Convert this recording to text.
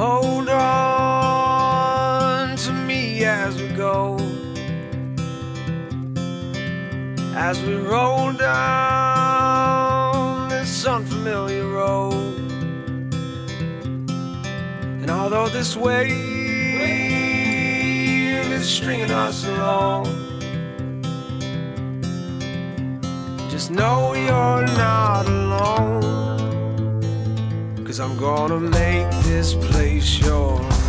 hold on to me as we go, as we roll down this unfamiliar road. And although this wave is stringing us along, just know you're not alone, 'cause I'm gonna make this place yours.